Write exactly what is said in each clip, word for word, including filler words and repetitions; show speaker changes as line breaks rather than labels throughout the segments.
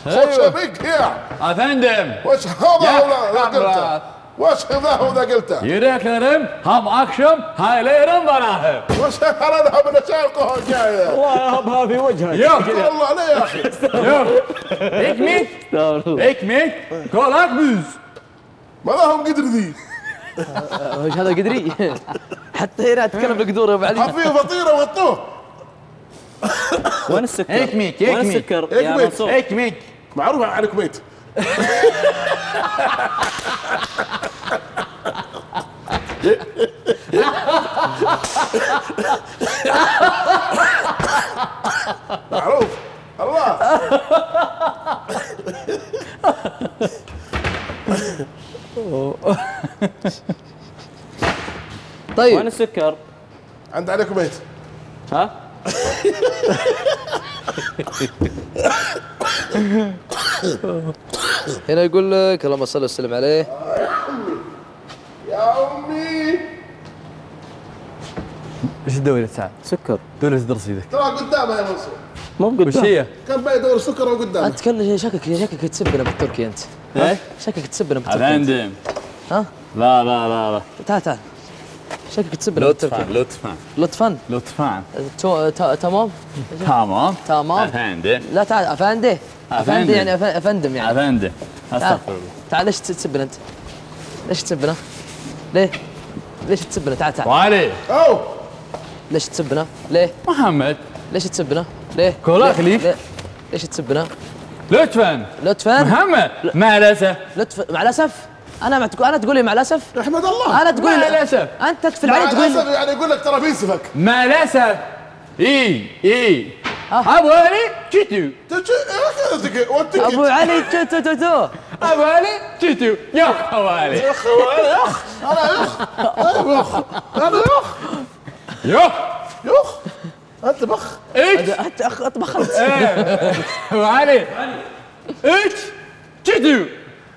صوت شبيك يا
افندم.
وش هذا ولا قلته؟ وش هذا وذا قلته؟
يذكرم هم اكشم هاي ليرم براهم.
وش هذا من الشارقه جايه؟
والله ابها في وجهك.
يا
الله عليه يا اخي.
اكمك اكمك كولك بوز.
ماذا هم قدر ذي؟
وش هذا قدري؟ حتى هنا اتكلم بقدور يا ابو علي.
حفيه فطيره وغطوه.
وين السكر؟
اكمك
وين
اكمك
السكر يا منصور؟
اكمك.
معروف عن الكويت. معروف الله.
طيب
وين السكر؟
عند على الكويت.
ها؟
هنا يقول لك اللهم صل وسلم عليه.
يا امي
ايش الدوري سعد؟
سكر.
دوري درس ايدك.
ترى قدامها يا منصور.
مو
وش
بقدام.
هي؟
كان باقي دور السكر وقدامه.
انت كل شكلك شكلك تسبنا بالتركي انت.
ايه؟
شكلك تسبنا بالتركي.
افندم.
ها؟
لا لا لا لا.
تعال تعال. شكلك تسبنا بالتركي.
لطفا
لطفا.
لطفا.
تو- تا- تمام؟
تمام.
تمام.
افندم.
لا تعال افندي. افندي يعني أف- افندم يعني.
افندم.
تعال
استغفر الله.
تعال ليش تسبنا انت؟ ليش تسبنا؟ ليه؟ ليش تسبنا؟ تعال تعال.
وعلي.
او
ليش تسبنا؟ ليه؟
محمد.
ليش تسبنا؟ ليه؟
كولاك
ليه؟
ليك.
ليه؟ ليش تسبنا؟
لطفا.
لطفا.
محمد. مع الاسف.
لطف مع الاسف انا ما تقول انا تقول لي مع الاسف
احمد الله.
انا تقول
مع
لي
الاسف.
انت تكفل
مع
علي تقول
الاسف
لي
يعني يقول لك ترى بينسفك.
مع الاسف. اي اي.
آه.
ابو علي تشتو.
تجي وانت
ابو علي تو تو تو تو
ابو علي تشتو. يا ابو علي.
يا اخي انا يخ انا يخ انا يخ انا يخ
يا
يخ انت بخ.
ايش؟
انت اخ اطبخت
ابو علي. ايش؟ تشتو.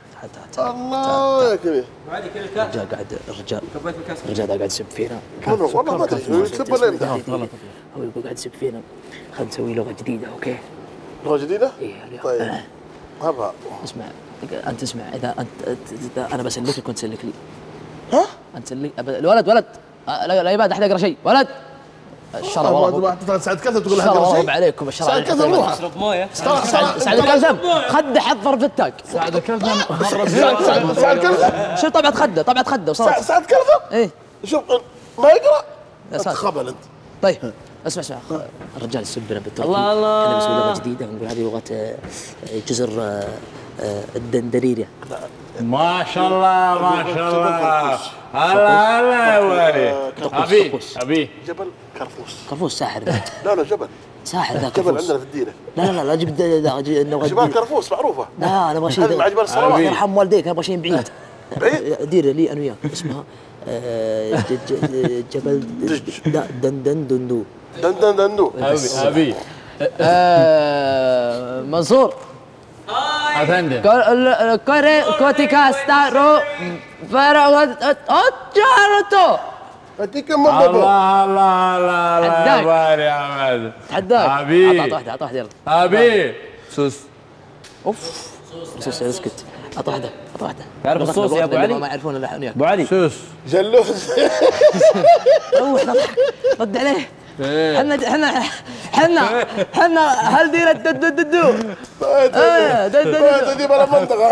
الله يا كبير.
الرجال قاعد الرجال الرجال قاعد يسب فينا
والله والله ما ادري يسب ولا يمدح.
هو يقول قاعد يسب فينا خلينا نسوي لغه جديده اوكي
لغه جديده؟
ايه اليوم.
طيب هبها.
اسمع انت اسمع اذا انت إذا انا بسلك لك وانت تسلك لي
ها؟
انت سلك الولد ولد لا لا يبعد احد يقرا شيء ولد الشرع والله
سعد كذا تقول
الشرع
هذا
والله
شيء
عليكم الشرع
سعد كذا روح.
اشرب مويه.
سعد سعد الكلثم خد حضر فتاك
سعد الكلثم.
سعد سعد كذا
شو طبعة خده طبعة خده وصارت
سعد كذا
ايه
شوف ما يقرا.
يا
انت
ساتر.
خبل انت.
طيب اسمع اسمع الرجال يسبنا بالتركي
الله الله.
احنا بنسوي لغه جديده نقول هذه لغه آه، جزر آه، آه، الدندريريا
ما شاء الله ما شاء الله. هلا هلا يا ولي. ابي ابي.
جبل كرفوس.
كرفوس ساحر ذا
لا لا جبل.
ساحر ذا
جبل
كرفوس
عندنا في الديره.
لا لا لا لا جيب لا جيب نبغى
جبال كرفوس معروفه.
لا انا ابغى
هذه مع
شيء
جبل الصلوات.
يرحم والديك انا ابغى شيء بعيد
بعيد؟
ديره لي انا وياك اسمها آه، ج- ج- جبل لا دن دن دندو
دن دن دندو.
ابي ابي.
آه، منصور
افندم.
كوري كوتيكا ستارو فرا اوتشارتو
اديك ام بابا.
الله الله الله الله
حداك.
يا باري يا عماد.
تحداك
ابي.
اعط واحده اعط واحده يلا
ابي. سوس.
اوف بس اسكت اعط واحده اعط واحده
تعرف الصوص يا ابو علي؟
ما يعرفون الا احنا وياك
ابو علي.
سوس.
جلوس.
روح ضحك رد عليه
إيه.
احنا احنا احنا احنا هل ديرة دو دو دو ايه دو دو دو
تجيب على منطقه.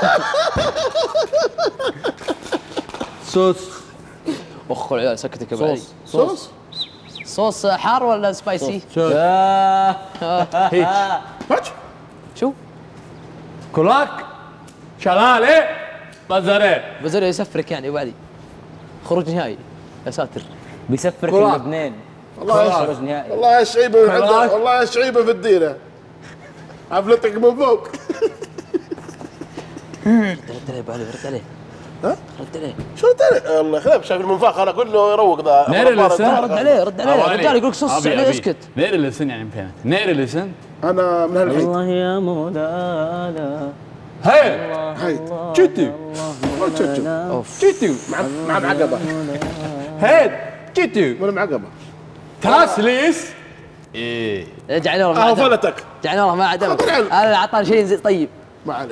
سوس.
اخ العيال سكتك يا ابو علي
صوص.
صوص حار ولا سبايسي؟
سوس. هيك.
هاتش.
شو؟
كولاك. شلالة. بزرين.
بزر يسفرك يعني ابو علي خروج نهائي يا ساتر
بيسفرك
كولاك.
لبنان.
والله
خروج
يا
نهائي.
والله يا شعيبه
خلاص.
عندنا- والله يا شعيبه في الديره. عفلتك من فوق.
رد عليه ابو علي رد عليه
ها؟
رد عليه
شو تاني؟ الله خلاف شايف المنفاخ انا اقول له يروق ذا.
نير اللسان.
رد عليه رد عليه الرجال يقول لك صوص
أبي-
عليه
أبي.
اسكت
نير اللسان يعني فهمت. نير اللسان.
انا من هالحي.
الله يا مولانا.
هاي.
هاي
تشتو.
تشوف
اوف
تشتو.
مع مع معقبه.
هاد. تشتو.
من معقبه.
تاسليس. ايه
جعلنا والله ما
اهو
عدم
فلتك
جعلنا والله ما عدم
خطر علم.
هذا اعطاني شيء زي- طيب
ما عليك.